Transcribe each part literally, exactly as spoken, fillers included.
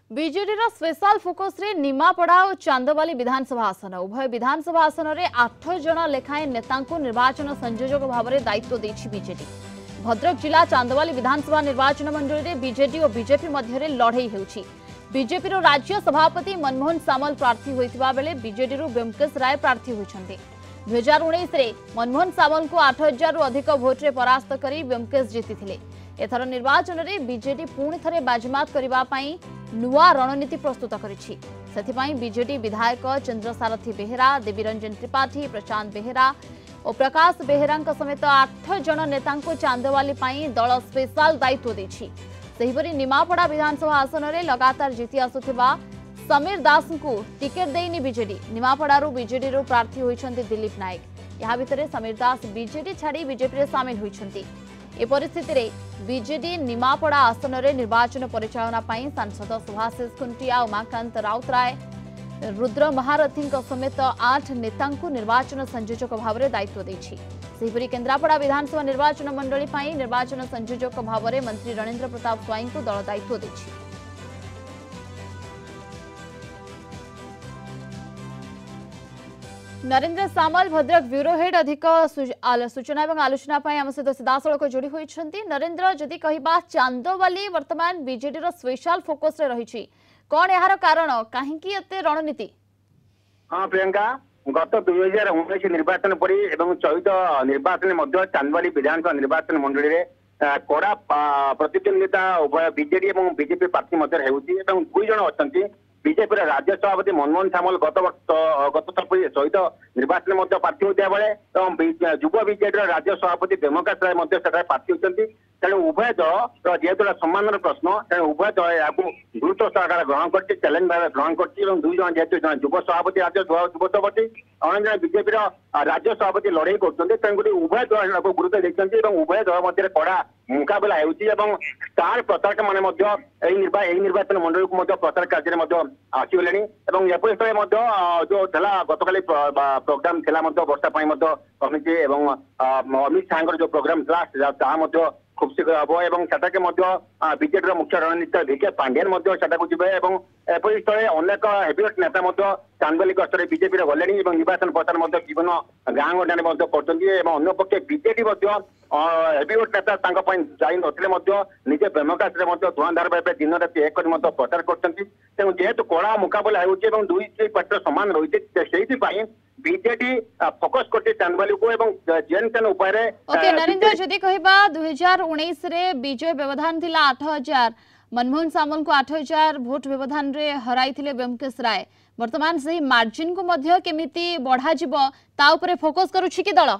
BJD special focus रे निमापड़ा और चांदवाली विधानसभा आसन उभय विधानसभा आसन में आठ जन लेखाएं नेता निर्वाचन संयोजक भाव में दायित्व देछि बीजेडी। भद्रक जिला चांदवाली विधानसभा निर्वाचन मंडल में बीजेडी और बीजेपी मध्य लड़ई होउछि। बीजेपी राज्य सभापति मनमोहन सामल प्रार्थी होइतिबा बेले बीजेडी व्योमकेश राय प्रार्थी होइछन्ते। दुई हजार उन्नीस मनमोहन सामल को आठ हजार रु अधिक भोट्रे परास्त कर व्योमकेश जीति। एथर निर्वाचन में बीजेडी पुणी थे बाजीमात करने नुआ रणनीति प्रस्तुत करिछि। सेथिपाई बीजेडी विधायक चंद्रसारथी बेहेरा, देवीरंजन त्रिपाठी, प्रशांत बेहेरा और प्रकाश बेहेरा समेत आठ जन नेता चांदवाली दल स्पेशल दायित्व देछि। सेहिपरि निमापड़ा विधानसभा आसन में लगातार जीति आसुथिबा समीर दास को टिकेट देनी बीजेडी। निमापड़ारू बीजेडी प्रार्थी होइछन्ति दिलीप नायक। यहाँ भितर समीर दास बीजेडी छाड़ी बीजेपी सामिल होइछन्ति। ए परिस्थिति रे बीजेडी निमापड़ा आसन में निर्वाचन परिचालना सांसद सुभाषिष खुंटिया, उमाकांत राउतराय, रुद्र महारथी समेत आठ नेता निर्वाचन संयोजक भाव में दायित्व देछि। सेहिपरि केन्द्रापड़ा विधानसभा निर्वाचन मंडली निर्वाचन संयोजक भाव में मंत्री रणेन्द्र प्रताप स्वाई को दल दायित्व देछि। नरेंद्र सामल भद्रक ब्यूरो हेड अधिक सूचना और आलोचना आम सहित सीधासख जोड़ी होती। नरेंद्र जदि कहबा चांदवाली वर्तमान बीजेडी स्पेशल फोकस रे रही कौन यार कारण कहीं रणनीति? हाँ प्रियंका, गत दुई हजार उन्नीस निर्वाचन पर चलित निर्वाचन चांदवाली विधानसभा निर्वाचन मंडली में कड़ा प्रतिद्वंदिता उभय बीजेडी और बीजेपी प्रार्थी मध्य होती। दुई जन अच्छा बीजेपी राज्य सभापति मनमोहन सामल गत गत सहित निर्वाचन प्रार्थी होता बेले युव बीजेडी राज्य सभापति व्योमकेश राय प्रार्थी होती। तेणु उभय दल जेहेतु सम्मान प्रश्न तेणु उभय दल या गुरुत्व सहकार ग्रहण कर चैलेंज भाव ग्रहण कर दुई जन जेहेतु जन युव सभापति राज्य युव सभापति अने जन बीजेपी राज्य सभापति लड़ाई कर उभय दल गुरुत्व देखते उभय दल मध्य कड़ा मुकाबला होर प्रचारक मैंने निर्वाचन मंडल को प्रचार कार्य आसगले एपरी जो गतकाली प्रोग्राम वर्षा कमिटी अमित शाह जो प्रोग्राम था खूब शीघ्र हम सेटाके बीजेडी मुख्य रणनीति भिके पांडियन जी एपरी स्थल अनेक हेवीवेट नेता चांदवाली गस्तर बीजेपी गले निर्वाचन प्रचार विभिन्न गाँ गंडा करपक्षे बीजेडी हेवीवेट नेता जाई नथिले निजे व्योमकेश धुआंधार भाव दिन राति एक प्रचार कर जेहेतु कड़ा मुकाबला हो दुई पार्टी समान रही बीजेडी फोकस करते चांदवाली को एवं जेन तेन उपाय ओके नरेंद्र जदि कहबा दुई हजार उन्नीस रे विजय व्यवधान थिला आठ हजार, मनमोहन सामल को आठ हजार भोट व्यवधान रे हराइथिले व्योमकेश राय। वर्तमान सही मार्जिन को मध्य केमिति बढ़ा जिवो ता उपरे फोकस करूछि कि दल?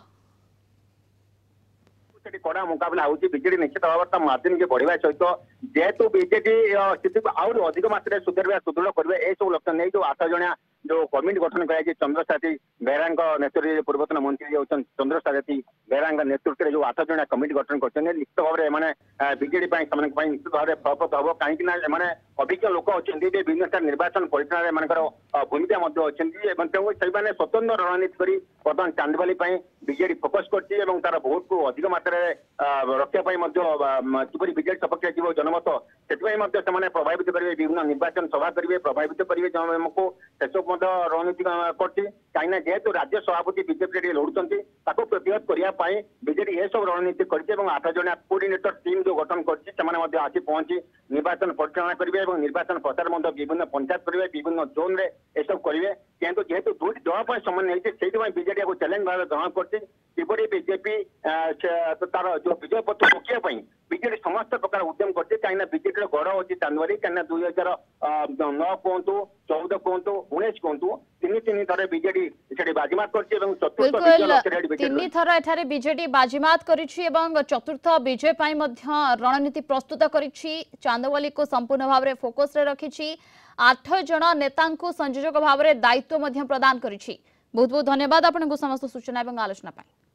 कड़ा मुकाबला होती बीजेडी निश्चित भाव मार्जिन के बढ़ा सहित जेहेतु बीजेडी स्थिति को आहुरी अधिक मात्रा सुधार सुदृढ़ करेंगे यह सब लक्ष्य नहीं जो आठ जनिया जो कमिटी गठन कर चंद्रसारथी बेहेरा नेतृत्व पूर्वतन मंत्री चंद्रसारथी बेहेरा नेतृत्व में जो आठ जनिया कमिटी गठन कर निश्चित भाव में बीजेडी निश्चित भाव फलप्रद हम कहीं अभिज्ञ लोक अच्छा विभिन्न निर्वाचन परिचालन भूमिका अच्छी से स्वतंत्र रणनीति कर बर्तमान चांदवाली बीजेडी फोकस कर तार भोट को अधिक मात्रा रक्षा किपरि बीजेडी सपक्ष जीव जनमत से प्रभावित करेंगे विभिन्न निर्वाचन सभा करेंगे प्रभावित करेंगे जन को सेसब रणनीति कहीं जेहेतु राज्य सभापति बीजेपी लड़ुंट प्रतिहत करने बीजेडी यह सब रणनीति कर आठ जन कोऑर्डिनेटर टीम जो गठन कर आसी पहुंची निर्वाचन परिचालना करेंगे और निर्वाचन प्रचार विभिन्न पंचायत करेंगे विभिन्न जोन में यह सब करेंगे किंतु जेहेतु दुईट दल समान नहीं बीजेडी को चैलेंज भाव ग्रहण कर बीजेपी तार जो विजय पथ रोकने बीजेडी समस्त प्रकार उद्यम करते कहीं बीजेडी गढ़ अच्छी चांदवाली कहीं दुई हजार नौ कहतु चौदह कहतु उन्नीस कहतु तीन तीन थर बीजेडी बाजीमात कर बीजेडी बाजीमात कर चतुर्थ विजय रणनीति प्रस्तुत कर चांदवाली को संपूर्ण भाव में फोकस रे रखी आठ जन नेता संयोजक भाव में दायित्व प्रदान कर। बहुत बहुत धन्यवाद आपको समस्त सूचना और आलोचना।